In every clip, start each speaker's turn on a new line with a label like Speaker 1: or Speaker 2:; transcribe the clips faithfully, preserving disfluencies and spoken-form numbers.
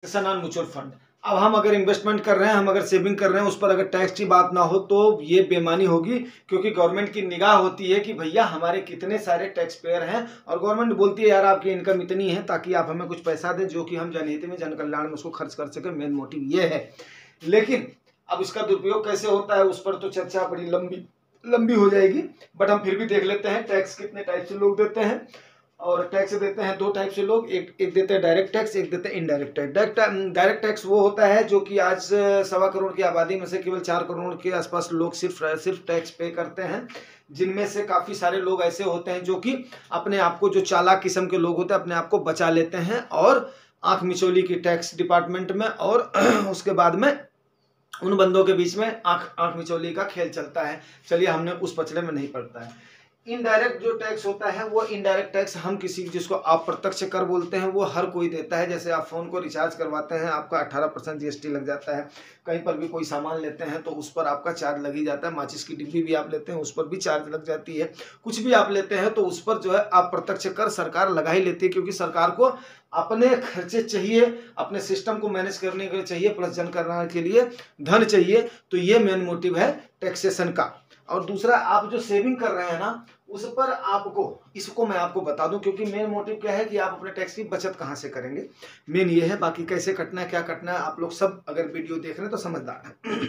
Speaker 1: Taxation on mutual fund. अब हम अगर इन्वेस्टमेंट कर रहे हैं, हम अगर सेविंग कर रहे हैं, उस पर अगर टैक्स की बात ना हो तो ये बेईमानी होगी, क्योंकि गवर्नमेंट की निगाह होती है कि भैया हमारे कितने सारे टैक्स पेयर हैं, और गवर्नमेंट बोलती है यार आपकी इनकम इतनी है ताकि आप हमें कुछ पैसा दें जो कि हम जनहित में, जन कल्याण में उसको खर्च कर सकें। मेन मोटिव ये है। लेकिन अब इसका दुरुपयोग कैसे होता है उस पर तो चर्चा बड़ी लंबी लंबी हो जाएगी, बट हम फिर भी देख लेते हैं टैक्स कितने टाइप से लोग देते हैं। और टैक्स देते हैं दो टाइप से लोग, एक एक देते हैं डायरेक्ट टैक्स, एक देते हैं indirect tax. Direct direct tax वो होता है जो कि आज सवा करोड़ की आबादी में से केवल चार करोड़ के आसपास लोग सिर्फ सिर्फ टैक्स पे करते हैं, जिनमें से काफ़ी सारे लोग ऐसे होते हैं जो कि अपने आप को, जो चालाक किस्म के लोग होते हैं, अपने आप को बचा लेते हैं और आंख मिचौली की टैक्स डिपार्टमेंट में, और उसके बाद में उन बंदों के बीच में आंख आंख मिचौली का खेल चलता है। चलिए, हमने उस पचड़े में नहीं पड़ता है। इनडायरेक्ट जो टैक्स होता है वो इनडायरेक्ट टैक्स हम किसी, जिसको अप्रत्यक्ष कर बोलते हैं, वो हर कोई देता है। जैसे आप फोन को रिचार्ज करवाते हैं, आपका अठारह परसेंट जीएसटी लग जाता है। कहीं पर भी कोई सामान लेते हैं तो उस पर आपका चार्ज लग ही जाता है। माचिस की डिब्बी भी आप लेते हैं उस पर भी चार्ज लग जाती है। कुछ भी आप लेते हैं तो उस पर जो है अप्रत्यक्ष कर सरकार लगा ही लेती है, क्योंकि सरकार को अपने खर्चे चाहिए, अपने सिस्टम को मैनेज करने के लिए चाहिए, प्लस जन कल्याण के लिए धन चाहिए। तो ये मेन मोटिव है टैक्सेशन का। और दूसरा, आप जो सेविंग कर रहे हैं ना, उस पर आपको, इसको मैं आपको बता दूं, क्योंकि मेन मोटिव क्या है कि आप अपने टैक्स की बचत कहां से करेंगे, मेन ये है। बाकी कैसे कटना है, क्या कटना है, आप लोग सब अगर वीडियो देख रहे हैं तो समझदार हैं।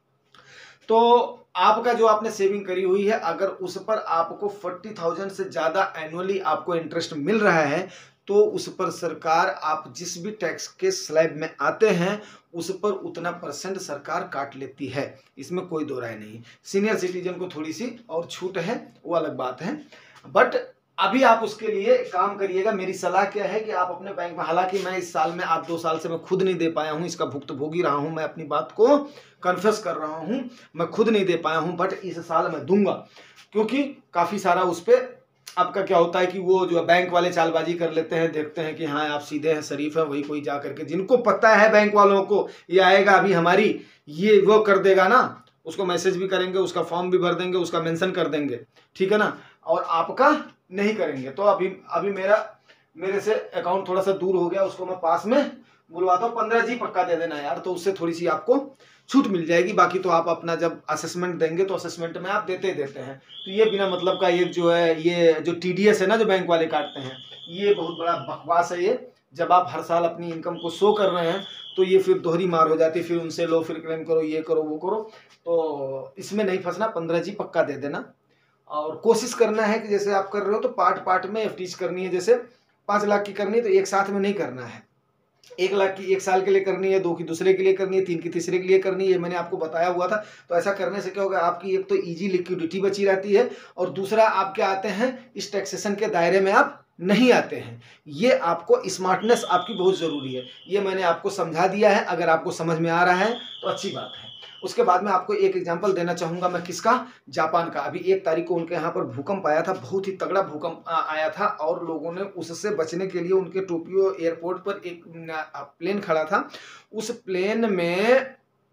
Speaker 1: तो आपका जो आपने सेविंग करी हुई है, अगर उस पर आपको फोर्टी थाउजेंड से ज्यादा एनुअली आपको इंटरेस्ट मिल रहा है, तो उस पर सरकार, आप जिस भी टैक्स के स्लैब में आते हैं उस पर उतना परसेंट सरकार काट लेती है, इसमें कोई दो राय नहीं। सीनियर सिटीजन को थोड़ी सी और छूट है, वो अलग बात है। बट अभी आप उसके लिए काम करिएगा। मेरी सलाह क्या है कि आप अपने बैंक में, हालांकि मैं इस साल में, आप दो साल से मैं खुद नहीं दे पाया हूं, इसका भुक्तभोगी रहा हूं, मैं अपनी बात को कन्फेस कर रहा हूं, मैं खुद नहीं दे पाया हूं, बट इस साल मैं दूंगा, क्योंकि काफी सारा उस पर आपका क्या होता है कि वो जो बैंक वाले चालबाजी कर लेते हैं, देखते हैं कि हाँ आप सीधे हैं, शरीफ है, वही कोई जा करके, जिनको पता है बैंक वालों को ये आएगा अभी हमारी, ये वो कर देगा ना, उसको मैसेज भी करेंगे, उसका फॉर्म भी भर देंगे, उसका मेंशन कर देंगे, ठीक है ना, और आपका नहीं करेंगे। तो अभी अभी मेरा मेरे से अकाउंट थोड़ा सा दूर हो गया, उसको मैं पास में बुलवाता हूँ, पंद्रह जी पक्का दे देना यार, तो उससे थोड़ी सी आपको छूट मिल जाएगी। बाकी तो आप अपना जब असेसमेंट देंगे तो असेसमेंट में आप देते ही देते हैं। तो ये बिना मतलब का, ये जो है, ये जो टीडीएस है ना, जो बैंक वाले काटते हैं, ये बहुत बड़ा बकवास है। ये जब आप हर साल अपनी इनकम को शो कर रहे हैं तो ये फिर दोहरी मार हो जाती है, फिर उनसे लो, फिर क्लेम करो, ये करो, वो करो। तो इसमें नहीं फंसना, पंद्रह जी पक्का दे देना। और कोशिश करना है कि जैसे आप कर रहे हो तो पार्ट पार्ट में एफडीज करनी है। जैसे पाँच लाख की करनी है तो एक साथ में नहीं करना है, एक लाख की एक साल के लिए करनी है, दो की दूसरे के लिए करनी है, तीन की तीसरे के लिए करनी है, ये मैंने आपको बताया हुआ था। तो ऐसा करने से क्या होगा, आपकी एक तो इजी लिक्विडिटी बची रहती है, और दूसरा आप क्या आते हैं, इस टैक्सेशन के दायरे में आप नहीं आते हैं। ये आपको स्मार्टनेस आपकी बहुत ज़रूरी है, ये मैंने आपको समझा दिया है। अगर आपको समझ में आ रहा है तो अच्छी बात है। उसके बाद में आपको एक एग्जांपल देना चाहूँगा मैं, किसका, जापान का। अभी एक तारीख को उनके यहाँ पर भूकंप आया था, बहुत ही तगड़ा भूकंप आया था, और लोगों ने उससे बचने के लिए, उनके टोक्यो एयरपोर्ट पर एक प्लेन खड़ा था, उस प्लेन में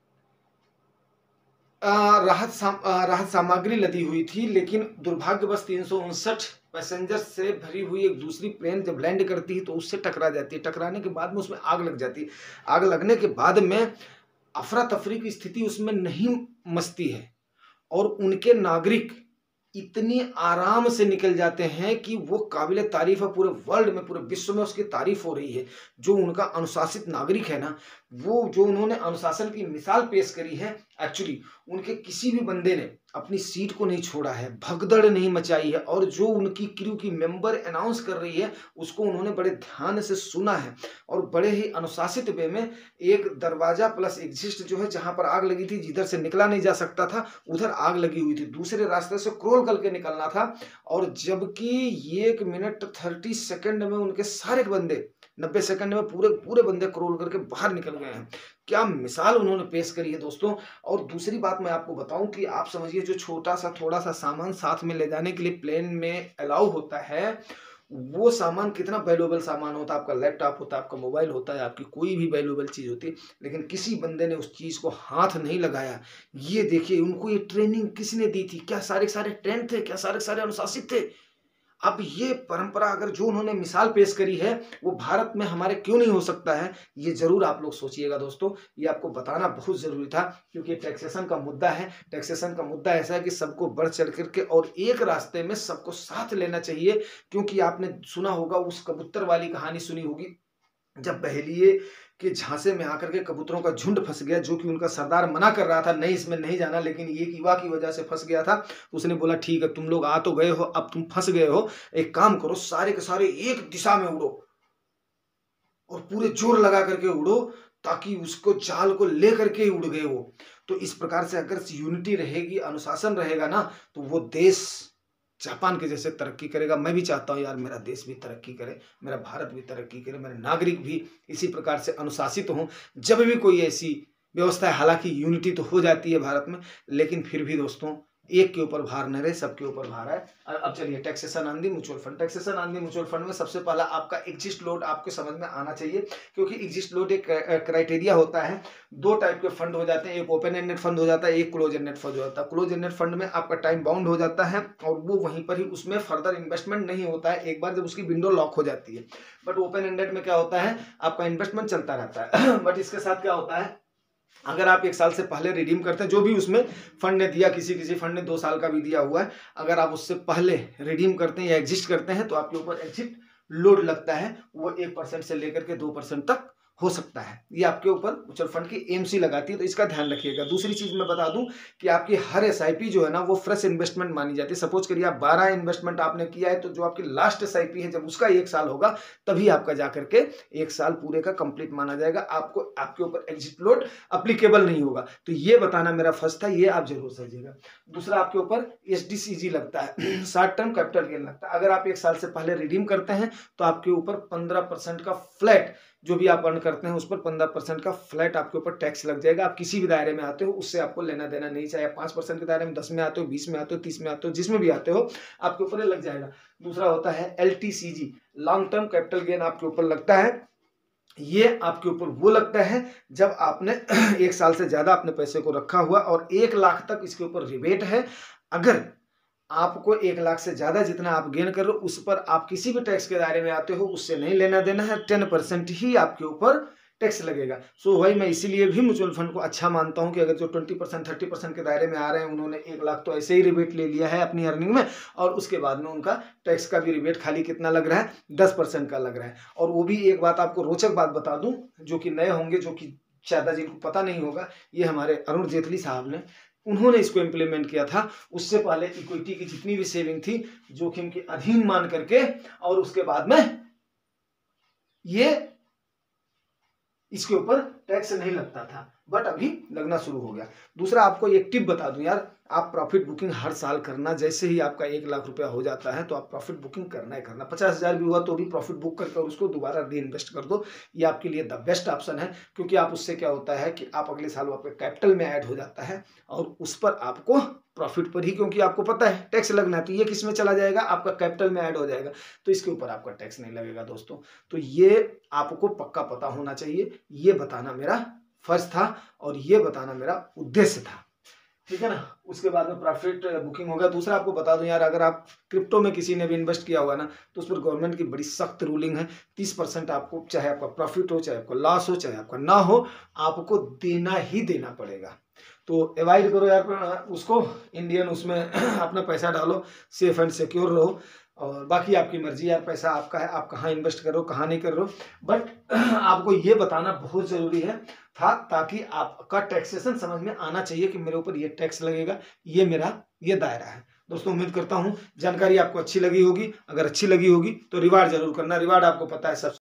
Speaker 1: राहत साम, राहत सामग्री लदी हुई थी, लेकिन दुर्भाग्यवश तीन सौ उनसठ पैसेंजर से भरी हुई एक दूसरी प्लेन जब लैंड करती है तो उससे टकरा जाती है। टकराने के बाद में उसमें आग लग जाती है। आग लगने के बाद में अफरा तफरी की स्थिति उसमें नहीं मचती है, और उनके नागरिक इतनी आराम से निकल जाते हैं कि वो काबिल तारीफ है। पूरे वर्ल्ड में, पूरे विश्व में उसकी तारीफ हो रही है। जो उनका अनुशासित नागरिक है ना, वो जो उन्होंने अनुशासन की मिसाल पेश करी है, एक्चुअली उनके किसी भी बंदे ने अपनी सीट को नहीं छोड़ा है, भगदड़ नहीं मचाई है, और जो उनकी क्रू की मेंबर अनाउंस कर रही है उसको उन्होंने बड़े ध्यान से सुना है, और बड़े ही अनुशासित वे में एक दरवाजा प्लस एग्जिस्ट जो है, जहां पर आग लगी थी, जिधर से निकला नहीं जा सकता था उधर आग लगी हुई थी, दूसरे रास्ते से क्रोल करके निकलना था, और जबकि एक मिनट थर्टी सेकेंड में उनके सारे बंदे, नब्बे सेकंड में पूरे पूरे बंदे क्रोल करके बाहर निकल गए हैं। क्या मिसाल उन्होंने पेश करी है दोस्तों। और दूसरी बात मैं आपको बताऊं कि आप समझिए, जो छोटा सा थोड़ा सा सामान साथ में ले जाने के लिए प्लेन में अलाउ होता है, वो सामान कितना वैल्यूएबल सामान होता है। आपका लैपटॉप होता है, आपका मोबाइल होता है, आपकी कोई भी वैल्यूएबल चीज़ होती है, लेकिन किसी बंदे ने उस चीज़ को हाथ नहीं लगाया। ये देखिए, उनको ये ट्रेनिंग किसने दी थी, क्या सारे सारे ट्रेंड थे, क्या सारे सारे अनुशासित थे। अब ये परंपरा अगर जो उन्होंने मिसाल पेश करी है वो भारत में हमारे क्यों नहीं हो सकता है, ये जरूर आप लोग सोचिएगा दोस्तों। ये आपको बताना बहुत जरूरी था क्योंकि टैक्सेशन का मुद्दा है। टैक्सेशन का मुद्दा ऐसा है कि सबको बढ़ चढ़ करके और एक रास्ते में सबको साथ लेना चाहिए। क्योंकि आपने सुना होगा, उस कबूतर वाली कहानी सुनी होगी, जब बहेलिए के झांसे में आकर के कबूतरों का झुंड फंस गया, जो कि उनका सरदार मना कर रहा था नहीं इसमें नहीं जाना, लेकिन ये युवा की वजह से फंस गया था। तो उसने बोला ठीक है तुम लोग आ तो गए हो, अब तुम फंस गए हो, एक काम करो सारे के सारे एक दिशा में उड़ो और पूरे जोर लगा करके उड़ो, ताकि उसको जाल को लेकर के उड़ गए वो। तो इस प्रकार से अगर यूनिटी रहेगी, अनुशासन रहेगा ना, तो वो देश जापान के जैसे तरक्की करेगा। मैं भी चाहता हूँ यार मेरा देश भी तरक्की करे, मेरा भारत भी तरक्की करे, मेरे नागरिक भी इसी प्रकार से अनुशासित हों जब भी कोई ऐसी व्यवस्था है। हालांकि यूनिटी तो हो जाती है भारत में, लेकिन फिर भी दोस्तों एक के ऊपर भार न रहे, सबके ऊपर भार है। अब चलिए taxation on the mutual fund. Taxation on the mutual fund में सबसे पहला आपका एग्जिस्ट लोड आपको समझ में आना चाहिए, क्योंकि एग्जिस्ट लोड एक क्राइटेरिया होता है। दो टाइप के फंड हो जाते हैं, एक ओपन एंडेड फंड हो जाता है, एक क्लोज एंडेड फंड हो जाता है। क्लोज एंडेड फंड में आपका टाइम बाउंड हो जाता है और वो वहीं पर ही, उसमें फर्दर इन्वेस्टमेंट नहीं होता है एक बार जब उसकी विंडो लॉक हो जाती है। बट ओपन एंडेड में क्या होता है, आपका इन्वेस्टमेंट चलता रहता है। बट इसके साथ क्या होता है, अगर आप एक साल से पहले रिडीम करते हैं, जो भी उसमें फंड ने दिया, किसी किसी फंड ने दो साल का भी दिया हुआ है, अगर आप उससे पहले रिडीम करते हैं या एग्जिस्ट करते हैं तो आपके ऊपर एग्जिट लोड लगता है। वो एक परसेंट से लेकर के दो परसेंट तक हो सकता है। ये आपके ऊपर म्यूचुअल फंड की एमसी लगाती है, तो इसका ध्यान रखिएगा। दूसरी चीज मैं बता दूं कि आपकी हर एसआईपी जो है ना वो फ्रेश इन्वेस्टमेंट मानी जाती है। सपोज करिए आप बारह इन्वेस्टमेंट आपने किया है, तो जो आपकी लास्ट एसआईपी है जब उसका एक साल होगा तभी आपका जाकर के एक साल पूरे का कंप्लीट माना जाएगा। आपको आपके ऊपर एग्जिट लोड अप्लीकेबल नहीं होगा। तो ये बताना मेरा फर्स्ट था, ये आप जरूर समझिएगा। दूसरा आपके ऊपर एसडीसीजी लगता है, शॉर्ट टर्म कैपिटल गेन लगता है। अगर आप एक साल से पहले रिडीम करते हैं तो आपके ऊपर पंद्रह परसेंट का फ्लैट, जो भी आप अर्न करते हैं उस पर पंद्रह परसेंट का फ्लैट आपके ऊपर टैक्स लग जाएगा। आप किसी भी दायरे में आते हो उससे आपको लेना देना नहीं, चाहे पांच परसेंट के दायरे में, दस में आते हो, बीस में आते हो, तीस में आते हो, जिसमें भी आते हो आपके ऊपर लग जाएगा। दूसरा होता है LTCG, long term capital gain आपके ऊपर लगता है। ये आपके ऊपर वो लगता है जब आपने एक साल से ज्यादा अपने पैसे को रखा हुआ और एक लाख तक इसके ऊपर रिबेट है। अगर आपको एक लाख से ज्यादा जितना आप गेन कर रहे हो उस पर आप किसी भी टैक्स के दायरे में आते हो, उससे नहीं लेना देना है। टेन परसेंट ही आपके ऊपर टैक्स लगेगा। सो भाई मैं इसीलिए भी म्यूचुअल फंड को अच्छा मानता हूं कि अगर जो ट्वेंटी परसेंट थर्टी परसेंट के दायरे में आ रहे हैं, उन्होंने एक लाख तो ऐसे ही रिबेट ले लिया है अपनी अर्निंग में, और उसके बाद में उनका टैक्स का भी रिबेट खाली कितना लग रहा है, दस परसेंट का लग रहा है। और वो भी एक बात आपको रोचक बात बता दूं, जो कि नए होंगे, जो कि ज्यादा जिनको पता नहीं होगा, ये हमारे अरुण जेटली साहब ने उन्होंने इसको इम्प्लीमेंट किया था। उससे पहले इक्विटी की जितनी भी सेविंग थी जोखिम के अधीन मान करके, और उसके बाद में ये इसके ऊपर टैक्स नहीं लगता था, बट अभी लगना शुरू हो गया। दूसरा आपको एक टिप बता दूं यार, आप प्रॉफिट बुकिंग हर साल करना। जैसे ही आपका एक लाख रुपया हो जाता है तो आप प्रॉफिट बुकिंग करना ही करना। पचास हजार भी हुआ तो भी प्रॉफिट बुक करके और उसको दोबारा री इन्वेस्ट कर दो। ये आपके लिए द बेस्ट ऑप्शन है, क्योंकि आप उससे क्या होता है कि आप अगले साल आपके कैपिटल में ऐड हो जाता है और उस पर आपको प्रॉफिट पर ही, क्योंकि आपको पता है टैक्स लगना है, तो ये किस में चला जाएगा, आपका कैपिटल में ऐड हो जाएगा, तो इसके ऊपर आपका टैक्स नहीं लगेगा दोस्तों। तो ये आपको पक्का पता होना चाहिए। ये बताना मेरा फर्ज था और ये बताना मेरा उद्देश्य था, ठीक है ना। उसके बाद में प्रॉफिट बुकिंग होगा। दूसरा आपको बता दूं यार, अगर आप क्रिप्टो में किसी ने भी इन्वेस्ट किया होगा ना, तो उस पर गवर्नमेंट की बड़ी सख्त रूलिंग है। तीस परसेंट आपको, चाहे आपका प्रॉफिट हो, चाहे आपका लॉस हो, चाहे आपका ना हो, आपको देना ही देना पड़ेगा। तो अवॉइड करो यार उसको, इंडियन उसमें अपना पैसा डालो, सेफ एंड सिक्योर रहो, और बाकी आपकी मर्जी यार, पैसा आपका है, आप कहाँ इन्वेस्ट करो कहाँ नहीं कर रहे हो। बट आपको ये बताना बहुत जरूरी है था, ताकि आपका टैक्सेशन समझ में आना चाहिए कि मेरे ऊपर ये टैक्स लगेगा, ये मेरा ये दायरा है। दोस्तों उम्मीद करता हूँ जानकारी आपको अच्छी लगी होगी। अगर अच्छी लगी होगी तो रिवार्ड जरूर करना। रिवार्ड आपको पता है सब